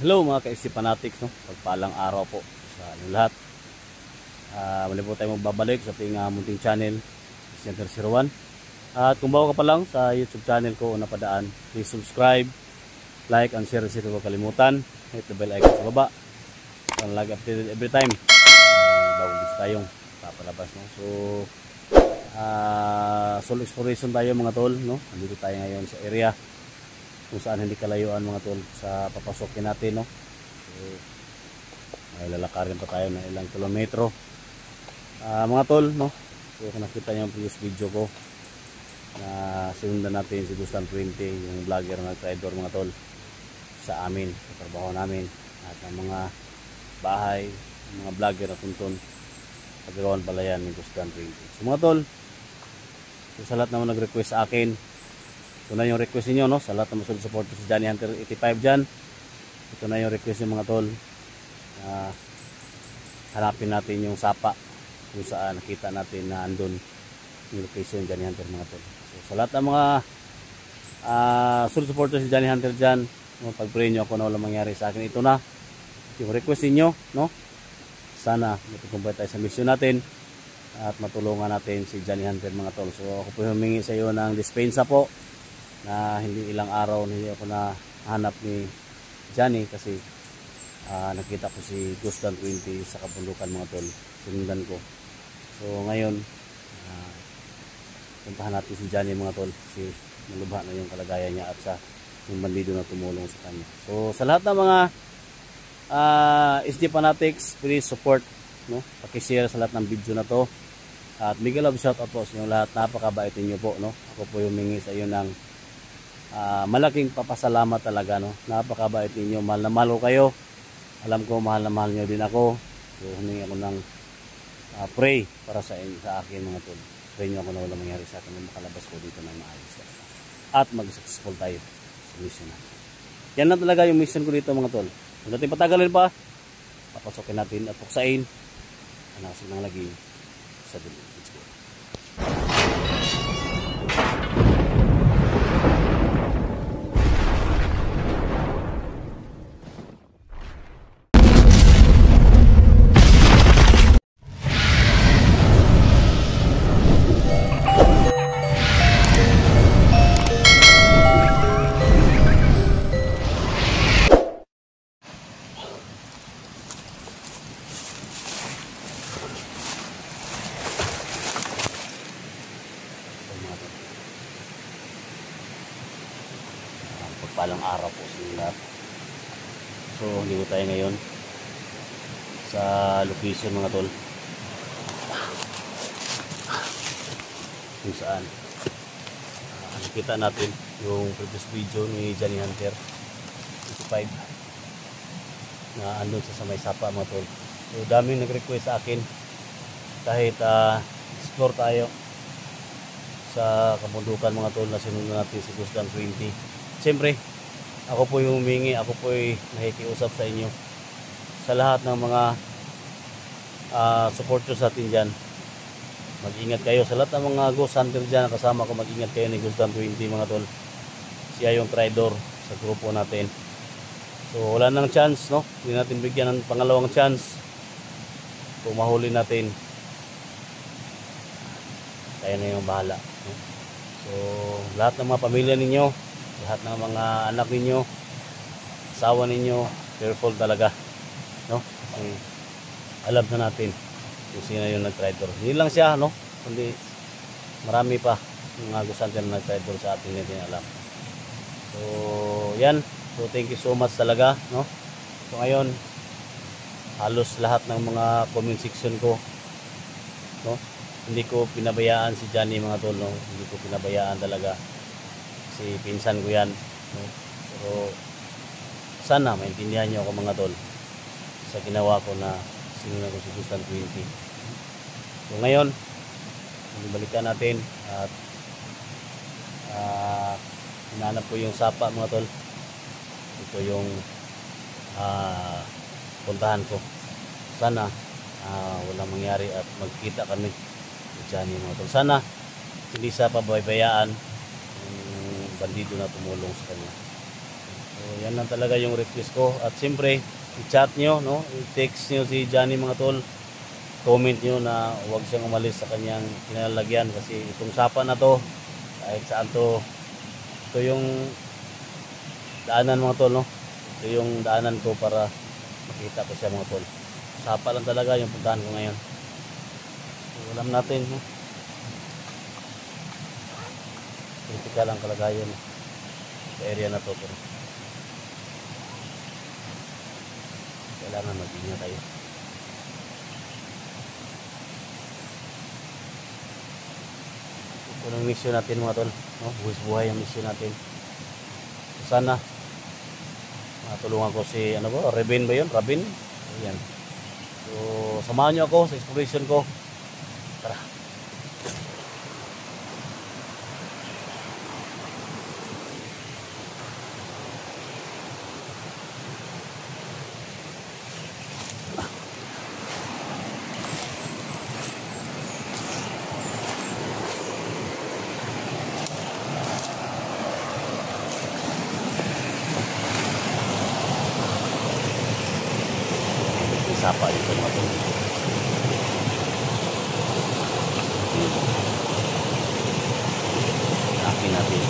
Hello mga ka-SC Fanatics, no? Pagpalang araw po sa inyong lahat. Muli po tayo magbabalik sa ating munting channel, Center 01. At kung bago ka pa lang sa YouTube channel ko o napadaan, please subscribe, like, and share. Huwag kalimutan, hit the bell icon sa baba para lagi updated every time bagong gusto tayong papalabas, no? So solo exploration tayo mga tol, no? Nandito tayo ngayon sa area kung saan hindi kalayuan mga tol sa papasokin natin, no? So, may lalakarin pa tayo na ilang kilometro mga tol, no? So kung nakita nyo yung previous video ko na sinundan natin si Gustan 20, yung vlogger na nag-trader mga tol sa amin, sa trabaho namin, at ang mga bahay, ang mga vlogger na tuntun paggawan pala yan ni Gustan 20. So mga tol, so, sa lahat naman nag-request sa akin, ito na yung request niyo, no? Sa lahat na masunod support si Johnny Hunter 85 dyan, ito na yung request niyo mga tol. Hanapin natin yung sapa kung saan nakita natin na andun yung location Johnny Hunter mga tol. So, sa lahat ng mga sunod supporter si Johnny Hunter dyan, pag-pray nyo ako na walang mangyari sa akin. Ito na yung request niyo, no? Sana matutumbay tayo sa mission natin at matulungan natin si Johnny Hunter mga tol. So ako po humingi sa iyo ng dispensa po na hindi ilang araw hindi ako na hanap ni Johnny kasi nakita ko si Gustan 20 sa kabundukan mga tol, sinundan ko. So ngayon puntahan natin si Johnny mga tol kasi malubha na yung kalagayan niya at sa yung bandido na tumulong sa kanya. So sa lahat ng mga SD Fanatics, please support, no? Paki-share sa lahat ng video na to at big love shoutout po sa inyo lahat. Napakabait niyo po, no? Ako po humingi sa iyo ng malaking papasalamat talaga, no? Napakabait ninyo, mahal na mahal ko kayo. Alam ko mahal na mahal nyo din ako. So humingi ako ng pray para sa akin mga tol. Pray nyo ako na walang mangyari sa akin na makalabas ko dito ng maayos at mag-successful tayo sa mission natin. Yan na talaga yung mission ko dito mga tol. Kung natin patagalin pa, papasokin natin at puksain ang nakasig ng lagi sa dulo. Let's go. Pagpalang araw po sa inyo lahat. So dito tayo ngayon sa location mga tol kung saan nakita natin yung previous video ni Johnny Hunter 85 na andun sa may sapa mga tol. So daming nag-request sa akin kahit explore tayo sa kabundukan mga tol na sinunod natin si Gustan 20. Siyempre, ako po yung humingi, ako po ay nakikiusap sa inyo. Sa lahat ng mga supporters natin dyan, mag-ingat kayo. Sa lahat ng mga ghost hunter dyan, kasama ko, mag-ingat kayo ni Gustan 20 mga tol. Siya yung traidor sa grupo natin. So, wala nang chance, no? Hindi natin bigyan ng pangalawang chance. Kung mahuli natin, tayo na yung bahala, no? So, lahat ng mga pamilya ninyo, lahat ng mga anak ninyo, asawa ninyo, careful talaga, no? Kasi alam na natin kung sino yung nag-traidor. Hindi lang siya, no? Kundi marami pa yung mga gusto natin na nag-traidor sa atin, hindi alam. So yan, so thank you so much talaga, no? So ngayon halos lahat ng mga comment section ko, no? Hindi ko pinabayaan si Johnny mga tol, no? Hindi ko pinabayaan talaga si pinsan ko yan, no? Pero sana maintindihan nyo ako mga tol sa ginawa ko na sinunod ko si Gustan 20. So ngayon balikan natin at hinanap ko yung sapa mga tol. Ito yung puntahan ko. Sana walang mangyari at magkita kami ni Johnny mga tol. Sana hindi sa pabaybayaan bandido na tumulong sa kanya. So yan lang talaga yung request ko. At siyempre, i-chat nyo, no? I-text nyo si Johnny mga tol. Comment nyo na huwag siyang umalis sa kanyang kinalalagyan kasi itong sapa na to, kahit saan to, ito yung daanan mga tol, no? Ito yung daanan ko para makita ko siya mga tol. Sapa lang talaga yung puntahan ko ngayon. So, alam natin, no? Kritikal ang kalagayan sa area na to, pero kailangan mag-ingat tayo. Ito ang mission natin mga tol, no? Buhay ang mission natin. So, sana matulungan ko si ano ba, Rabin ba yun? Rabin? Ayan. So samahan nyo ako sa exploration ko. Tara. Sapa dito mga tol. Akin natin.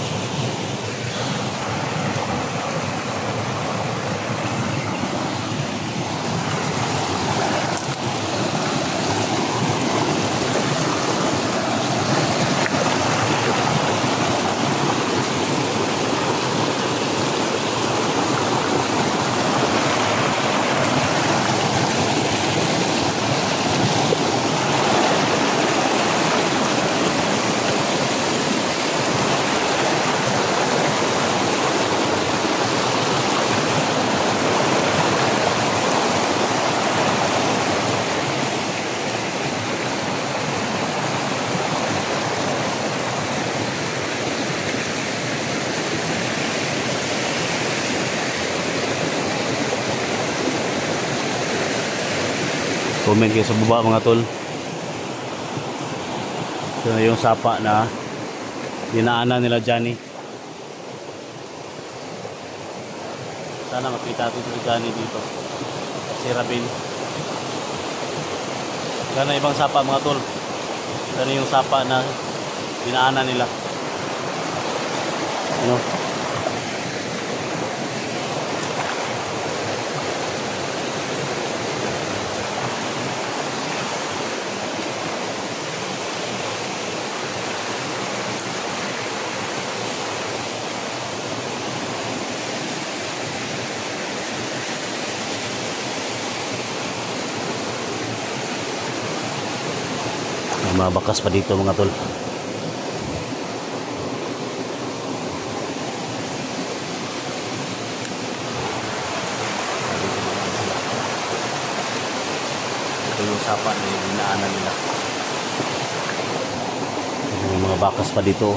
Comment kayo sa baba mga tol. Ito na yung sapa na dinaanan nila Johnny. Sana makita natin si Johnny dito at si Rabin. Sana ibang sapa mga tol. Ito na yung sapa na dinaanan nila. Ano? May mga bakas pa dito mga tol. Ito yung sapa na yung dinaanan nila. May mga bakas pa dito.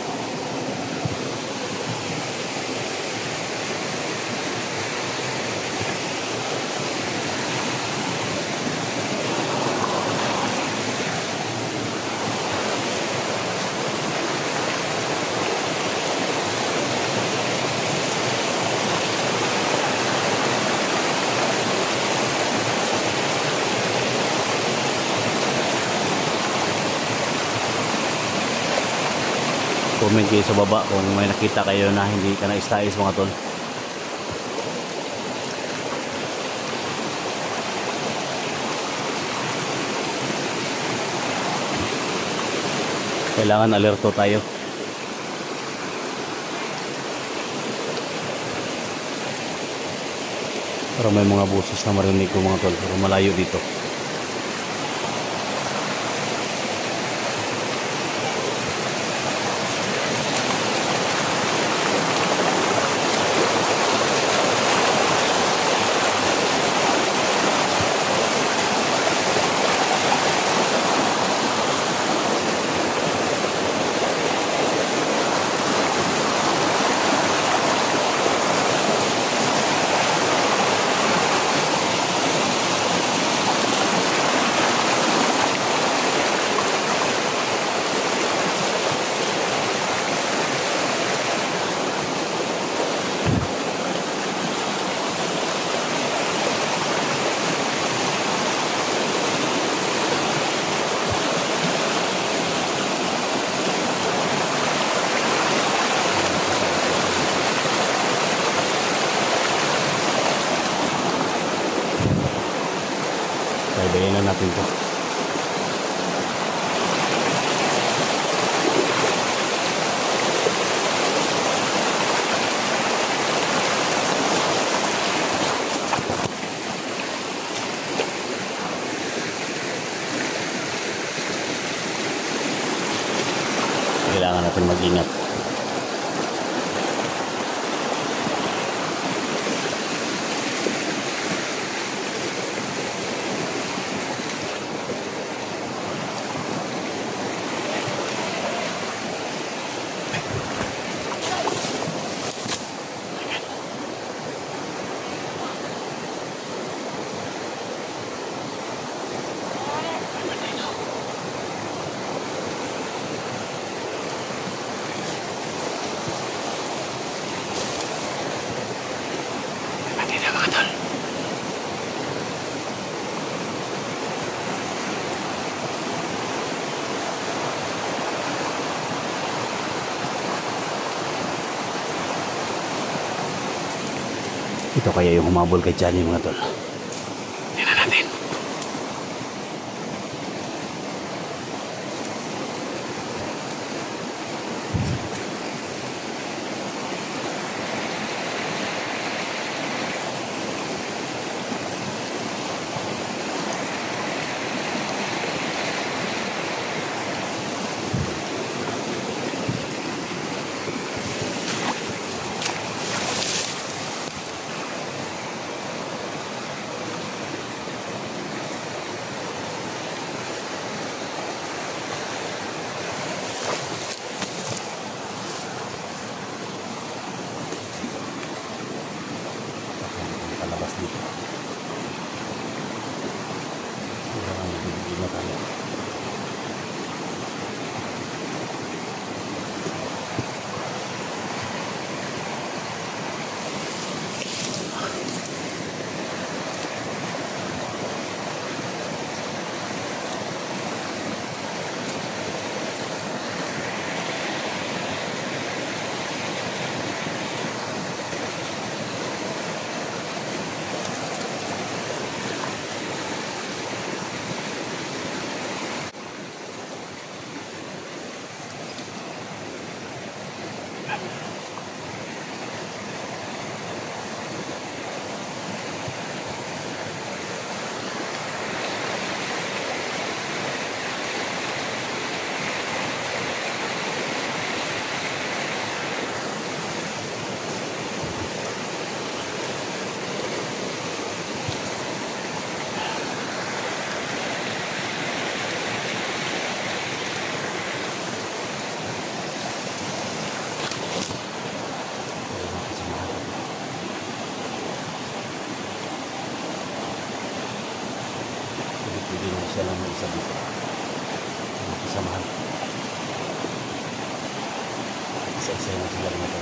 Comment kayo sa baba kung may nakita kayo na hindi ka na-istais mga tol. Kailangan alerto tayo. Pero may mga boses na marinig ko mga tol, pero malayo dito. kailangan natin mag-ingat. Ito kaya yung humabol kay Johnny mga tol. Tingnan natin. Palabas dito. Kailangan magiging na tayo. Hindi na siya lang isa dito. Kasamahan. Isa-isa na sila natin.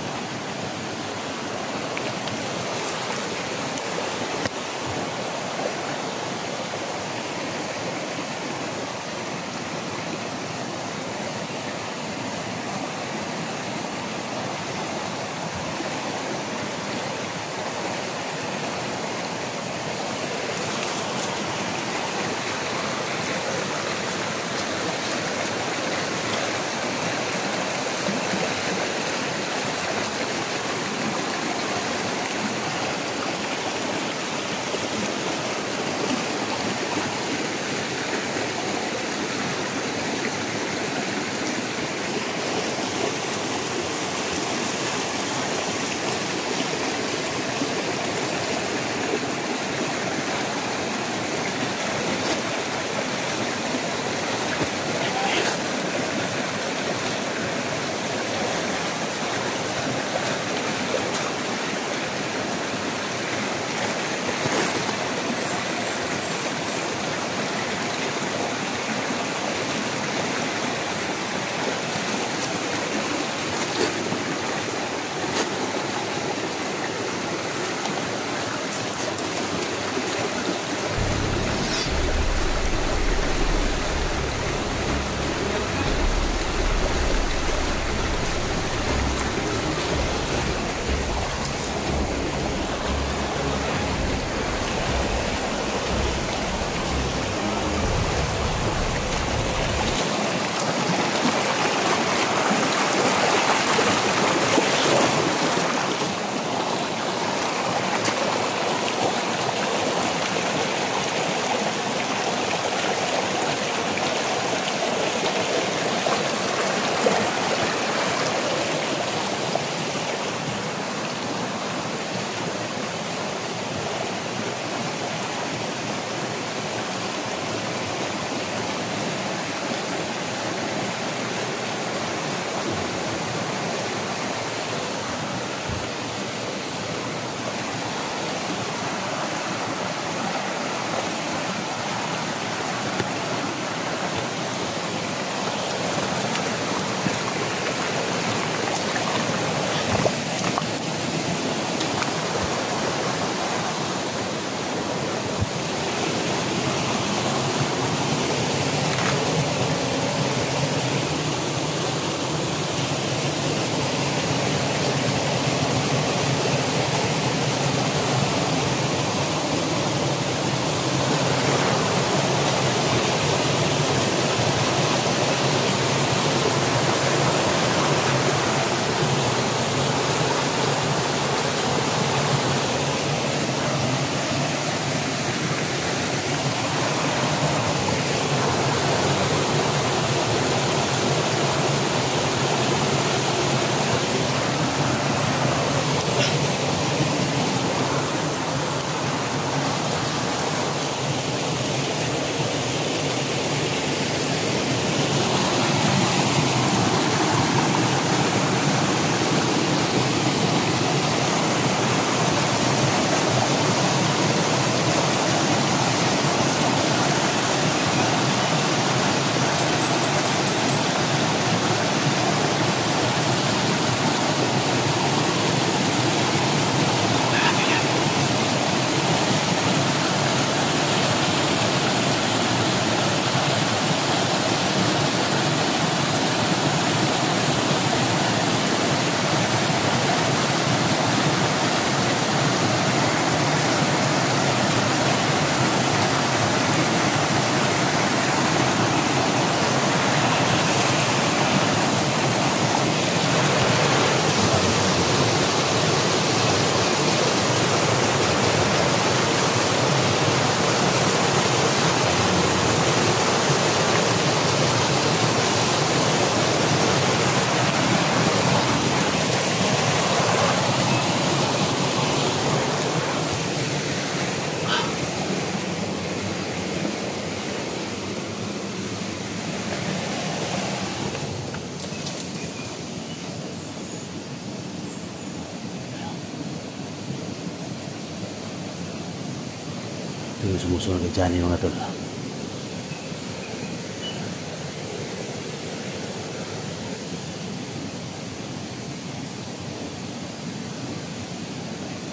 yung sumusunod kay Johnny mga tol.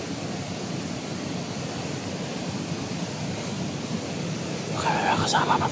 Kasama pa